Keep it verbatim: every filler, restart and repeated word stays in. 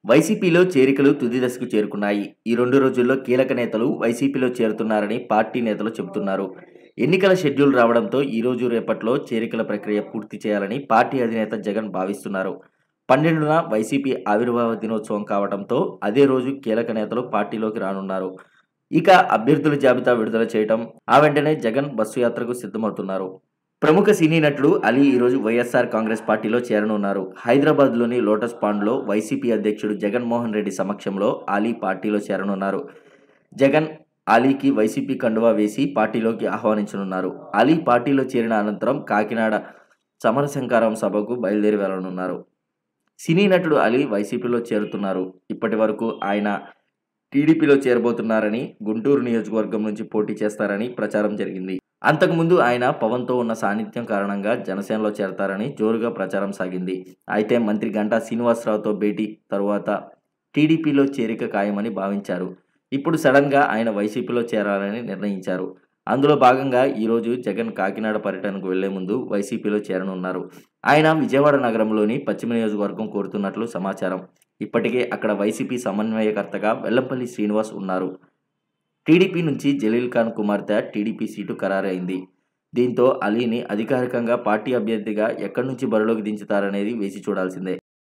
వైసీపీలో చేరికలు తుది దశకు చేరుకున్నాయి. ఈ రెండు రోజుల్లో కీలక నేతలు వైసీపీలో చేరుతున్నారని పార్టీ నేతలు చెబుతున్నారు. ఎన్నికల షెడ్యూల్ రావడంతో ఈ రోజు రేపట్లో చేరికల ప్రక్రియ పూర్తి చేయాలని పార్టీ అధినేత జగన్ భావిస్తున్నారు. పన్నెండున వైసీపీ ఆవిర్భావ దినోత్సవం కావడంతో అదే రోజు కీలక నేతలు పార్టీలోకి రానున్నారు. ఇక అభ్యర్థుల జాబితా విడుదల చేయటం, ఆ వెంటనే జగన్ బస్సు యాత్రకు సిద్ధమవుతున్నారు. ప్రముఖ సినీ నటుడు అలీ ఈరోజు వైఎస్ఆర్ కాంగ్రెస్ పార్టీలో చేరనున్నారు. హైదరాబాద్లోని లోటస్ పాండ్లో వైసీపీ అధ్యక్షుడు జగన్మోహన్ రెడ్డి సమక్షంలో అలీ పార్టీలో చేరనున్నారు. జగన్ అలీకి వైసీపీ కండువా వేసి పార్టీలోకి ఆహ్వానించనున్నారు. అలీ పార్టీలో చేరిన అనంతరం కాకినాడ సమరశంకారం సభకు బయలుదేరి వెళ్లనున్నారు. సినీ నటుడు అలీ వైసీపీలో చేరుతున్నారు. ఇప్పటి వరకు ఆయన టీడీపీలో చేరబోతున్నారని, గుంటూరు నియోజకవర్గం నుంచి పోటీ చేస్తారని ప్రచారం జరిగింది. అంతకుముందు ఆయన పవన్తో ఉన్న సాన్నిధ్యం కారణంగా జనసేనలో చేరతారని జోరుగా ప్రచారం సాగింది. అయితే మంత్రి గంటా శ్రీనివాసరావుతో భేటీ తరువాత టీడీపీలో చేరిక ఖాయమని భావించారు. ఇప్పుడు సడన్గా ఆయన వైసీపీలో చేరాలని నిర్ణయించారు. అందులో భాగంగా ఈరోజు జగన్ కాకినాడ పర్యటనకు వెళ్లే ముందు వైసీపీలో చేరనున్నారు. ఆయన విజయవాడ నగరంలోని పశ్చిమ నియోజకవర్గం కోరుతున్నట్లు సమాచారం. ఇప్పటికే అక్కడ వైసీపీ సమన్వయకర్తగా వెల్లంపల్లి శ్రీనివాస్ ఉన్నారు. టీడీపీ నుంచి జలీల్ ఖాన్ కుమార్తె టీడీపీ సీటు ఖరారైంది. దీంతో అలీని అధికారికంగా పార్టీ అభ్యర్థిగా ఎక్కడి నుంచి బరిలోకి దించుతారనేది వేచి చూడాల్సిందే.